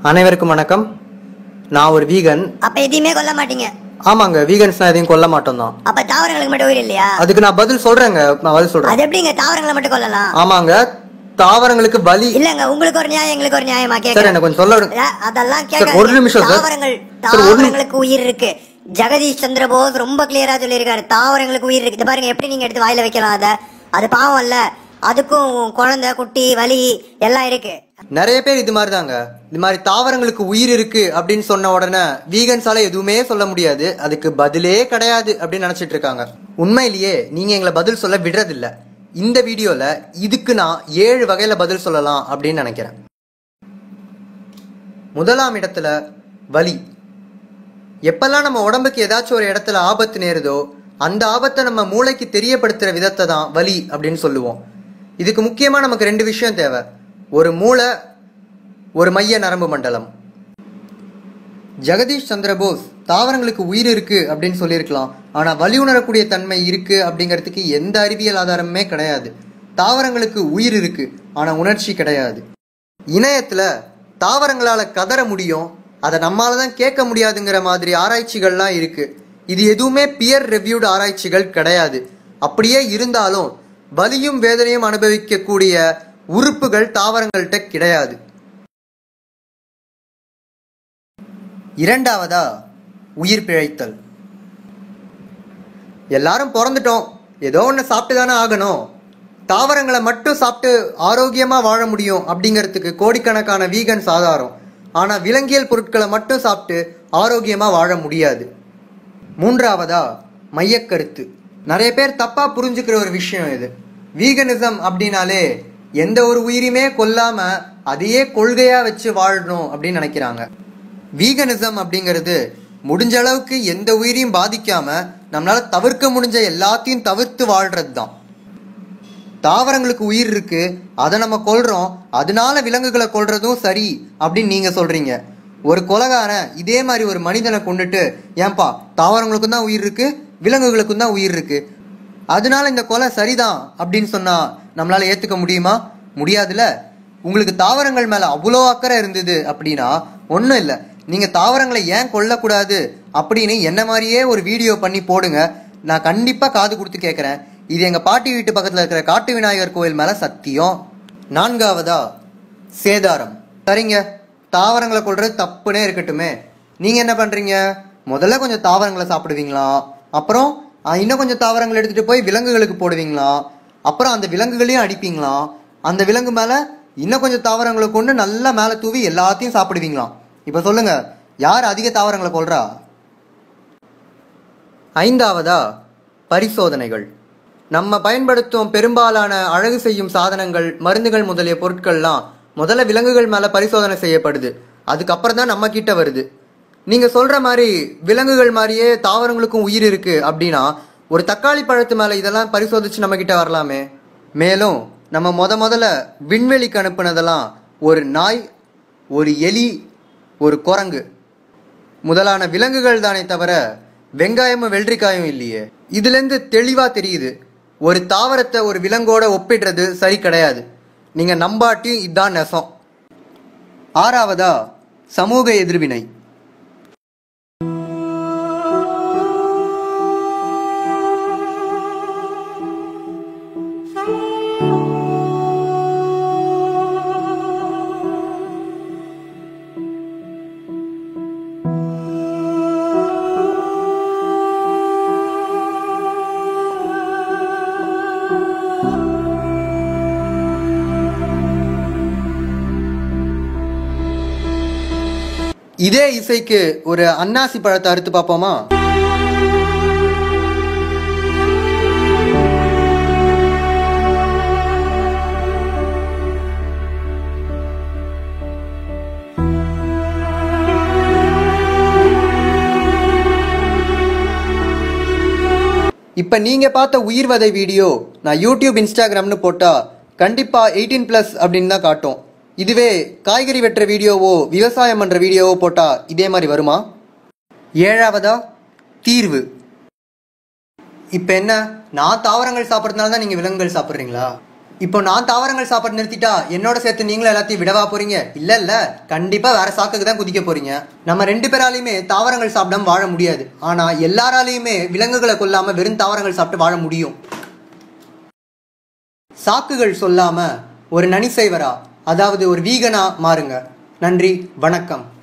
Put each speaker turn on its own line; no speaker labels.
அனைவருக்கும் வணக்கம். நான் ஒரு வீகன்.
அப்ப எதையுமே கொல்ல மாட்டீங்க?
ஆமாங்க, வீகன்ஸ்னா எதையும் கொல்ல மாட்டோம் தான்.
அப்ப தாவரங்களுக்கு மட்டும் உயிர் இல்லையா?
அதுக்கு நான் பதில் சொல்றேங்க. நான் பதில் சொல்றேன்.
அது எப்படிங்க தாவரங்களை மட்டும் கொல்லலாம்?
ஆமாங்க, தாவரங்களுக்கு பலி
இல்லங்க. உங்களுக்கு ஒரு நியாயம், எங்களுக்கு ஒரு நியாயமா கேக்குறேன்.
சார், எனக்கு கொஞ்சம் சொல்ல விடுங்க.
அதெல்லாம் கேட்க
ஒரு நிமிஷம் சார்.
தாவரங்களுக்கு உயிர் இருக்கு. ஜெகதீஷ் சந்திர போஸ் ரொம்ப கிளியரா சொல்லியிருக்காரு, தாவரங்களுக்கு உயிர் இருக்கு. பாருங்க எப்படி நீங்க எடுத்து வாயில வைக்கலாம். அது பாவம் இல்ல, அதுக்கும் குழந்தை குட்டி வலி எல்லாம் இருக்கு.
நிறைய பேர் இது மாதிரி தாங்க, இது மாதிரி தாவரங்களுக்கு உயிர் இருக்கு அப்படின்னு சொன்ன உடனே வீகன்ஸால எதுவுமே சொல்ல முடியாது, அதுக்கு பதிலே கிடையாது அப்படின்னு நினைச்சிட்டு இருக்காங்க. உண்மையிலேயே நீங்க எங்களை பதில் சொல்ல விடுறதில்ல. இந்த வீடியோல இதுக்கு நான் 7 வகையில பதில் சொல்லலாம் அப்படின்னு நினைக்கிறேன். முதலாம் இடத்துல வலி. எப்பெல்லாம் நம்ம உடம்புக்கு ஏதாச்சும் ஒரு இடத்துல ஆபத்து நேருதோ அந்த ஆபத்தை நம்ம மூளைக்கு தெரியப்படுத்துற விதத்தை தான் வலி அப்படின்னு சொல்லுவோம். இதுக்கு முக்கியமா நமக்கு 2 விஷயம் தேவை. ஒரு மூளை, ஒரு மைய நரம்பு மண்டலம். ஜெகதீஷ் சந்திர போஸ் தாவரங்களுக்கு உயிர் இருக்கு அப்படின்னு சொல்லியிருக்கலாம், ஆனா வலி உணரக்கூடிய தன்மை இருக்கு அப்படிங்கிறதுக்கு எந்த அறிவியல் ஆதாரமுமே கிடையாது. தாவரங்களுக்கு உயிர் இருக்கு, ஆனா உணர்ச்சி கிடையாது. இணையத்துல தாவரங்களால கதற முடியும், அதை நம்மளால தான் கேட்க முடியாதுங்கிற மாதிரி ஆராய்ச்சிகள்லாம் இருக்கு. இது எதுவுமே பியர் ரிவ்யூடு ஆராய்ச்சிகள் கிடையாது. அப்படியே இருந்தாலும் வலியும் வேதனையும் அனுபவிக்கக்கூடிய உறுப்புகள் தாவரங்கள்கிட்ட கிடையாது. இரண்டாவதா உயிர் பிழைத்தல். எல்லாரும் பிறந்துட்டோம், ஏதோ ஒன்று சாப்பிட்டு தானே ஆகணும், தாவரங்களை மட்டும் சாப்பிட்டு ஆரோக்கியமா வாழ முடியும் அப்படிங்கிறதுக்கு கோடிக்கணக்கான வீகன்ஸ் ஆதாரம். ஆனா விலங்கியல் பொருட்களை மட்டும் சாப்பிட்டு ஆரோக்கியமா வாழ முடியாது. மூன்றாவதா மையக்கருத்து. நிறைய பேர் தப்பா புரிஞ்சுக்கிற ஒரு விஷயம் இது. வீகனிசம் அப்படின்னாலே எந்த ஒரு உயிரியுமே கொல்லாம அதையே கொள்கையா வச்சு வாழணும் அப்படின்னு நினைக்கிறாங்க. வீகனிசம் அப்படிங்கிறது முடிஞ்ச அளவுக்கு எந்த உயிரையும் பாதிக்காம நம்மளால தவிர்க்க முடிஞ்ச எல்லாத்தையும் தவிர்த்து வாழ்றது தான். தாவரங்களுக்கு உயிர் இருக்கு, அதை நம்ம கொல்றோம், அதனால விலங்குகளை கொல்றதும் சரி அப்படின்னு நீங்க சொல்றீங்க. ஒரு கொலைகாரன் இதே மாதிரி ஒரு மனிதனை கொண்டுட்டு, ஏன்பா தாவரங்களுக்கும் தான் உயிர் இருக்கு, விலங்குகளுக்கும் தான் உயிர் இருக்கு, அதனால இந்த கொலை சரிதான் அப்படின்னு சொன்னா நம்மளால ஏத்துக்க முடியுமா? முடியாதுல. உங்களுக்கு தாவரங்கள் மேல அவ்வளோ அக்கறை இருந்தது அப்படின்னா ஒன்றும் இல்லை, நீங்க தாவரங்களை ஏன் கொல்லக்கூடாது அப்படின்னு என்ன மாதிரியே ஒரு வீடியோ பண்ணி போடுங்க. நான் கண்டிப்பா காது கொடுத்து கேட்கறேன். இது எங்க பாட்டி வீட்டு பக்கத்துல இருக்கிற காட்டு விநாயகர் கோயில் மேல சத்தியம். நான்காவதா சேதாரம். சரிங்க, தாவரங்களை கொல்றது தப்புனே இருக்கட்டுமே, நீங்க என்ன பண்றீங்க? முதல்ல கொஞ்சம் தாவரங்களை சாப்பிடுவீங்களா, அப்புறம் இன்னும் கொஞ்சம் தாவரங்களை எடுத்துட்டு போய் விலங்குகளுக்கு போடுவீங்களா, அப்புறம் அந்த விலங்குகளையும் அடிப்பீங்களா, அந்த விலங்கு மேல இன்னும் கொஞ்சம் தாவரங்களை கொண்டு நல்லா மேல தூவி எல்லாத்தையும் சாப்பிடுவீங்களா? இப்ப சொல்லுங்க, யார் அதிக தாவரங்களை கொல்றா? ஐந்தாவதா பரிசோதனைகள். நம்ம பயன்படுத்தும் பெரும்பாலான அழகு செய்யும் சாதனங்கள், மருந்துகள் முதலிய பொருட்கள்லாம் முதல்ல விலங்குகள் மேல பரிசோதனை செய்யப்படுது, அதுக்கப்புறம் தான் நம்ம கிட்ட வருது. நீங்க சொல்ற மாதிரி விலங்குகள் மாதிரியே தாவரங்களுக்கும் உயிர் இருக்கு அப்படின்னா ஒரு தக்காளி பழத்து மேல இதெல்லாம் பரிசோதிச்சு நம்ம கிட்ட வரலாமே. மேலும் நம்ம முதல்ல விண்வெளிக்கு அனுப்புனதெல்லாம் ஒரு நாய், ஒரு எலி, ஒரு குரங்கு முதலான விலங்குகள் தானே தவிர வெங்காயமும் வெள்ளரிக்காயும் இல்லையே. இதுல இருந்து தெளிவா தெரியுது, ஒரு தாவரத்தை ஒரு விலங்கோட ஒப்பிடுறது சரி கிடையாது. நீங்க நம்பாட்டி இதுதான் நெசம். ஆறாவதா சமூக எதிர்வினை. இதே இசைக்கு ஒரு அன்னாசி பழத்தை அறுத்து பார்ப்போமா? இப்ப நீங்க பார்த்த உயிர் வதை வீடியோ நான் யூடியூப், இன்ஸ்டாகிராம்னு போட்டா கண்டிப்பா 18+ அப்படின்னு தான் காட்டும். இதுவே காய்கறி வெட்டுற வீடியோவோ விவசாயம் பண்ற வீடியோவோ போட்டா இதே மாதிரி வருமா? ஏழாவதா தீர்வு. இப்ப என்ன, நான் தாவரங்கள் சாப்பிட்றதுனால தான் நீங்க விலங்குகள் சாப்பிட்றீங்களா? இப்போ நான் தாவரங்கள் சாப்பிட நிறுத்திட்டா என்னோட சேர்த்து நீங்களும் எல்லாத்தையும் விடவா போறீங்க? இல்ல, கண்டிப்பா வேற சாக்குக்கு தான் குதிக்க போறீங்க. நம்ம 2 பேராலையுமே தாவரங்கள் சாப்பிடாம வாழ முடியாது. ஆனா எல்லாராலையுமே விலங்குகளை கொல்லாம வெறும் தாவரங்கள் சாப்பிட்டு வாழ முடியும். சாக்குகள் சொல்லாம ஒரு நனிசைவரா, அதாவது ஒரு வீகனா மாறுங்க. நன்றி, வணக்கம்.